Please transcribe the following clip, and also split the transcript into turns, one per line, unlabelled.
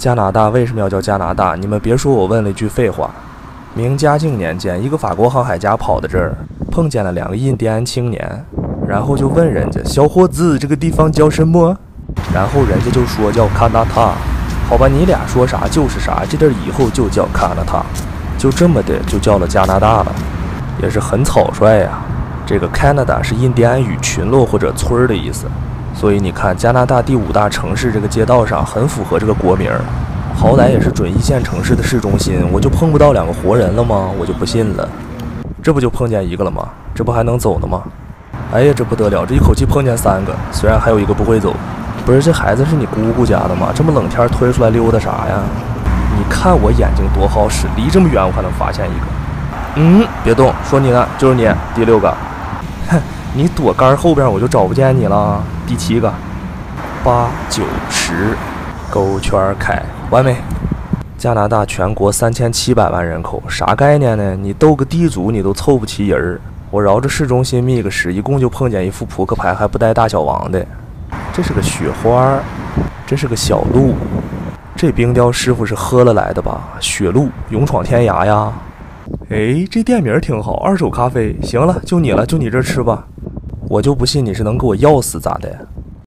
加拿大为什么要叫加拿大？你们别说我问了一句废话。明嘉靖年间，一个法国航海家跑到这儿，碰见了2个印第安青年，然后就问人家：“小伙子，这个地方叫什么？”然后人家就说叫加拿大。好吧，你俩说啥就是啥，这地儿以后就叫加拿大。就这么的就叫了加拿大了，也是很草率呀。这个 Canada 是印第安语群落或者村儿的意思，所以你看加拿大第5大城市这个街道上很符合这个国名，好歹也是准1线城市的市中心，我就碰不到2个活人了吗？我就不信了，这不就碰见1个了吗？这不还能走呢吗？哎呀，这不得了，这一口气碰见3个，虽然还有1个不会走。不是，这孩子是你姑姑家的吗？这么冷天推出来溜达啥呀？你看我眼睛多好使，离这么远我还能发现1个。别动，说你呢，就是你第6个。哼，你躲杆后边我就找不见你了。第7个，8、9、10，勾圈开，完美。加拿大全国3700万人口，啥概念呢？你斗个地主你都凑不齐人儿。我绕着市中心觅个10，一共就碰见一副扑克牌，还不带大小王的。这是个雪花，这是个小鹿。这冰雕师傅是喝了来的吧？雪鹿勇闯天涯呀！哎，这店名挺好，2手咖啡。行了，就你了，就你这吃吧。我就不信你是能给我要死咋的？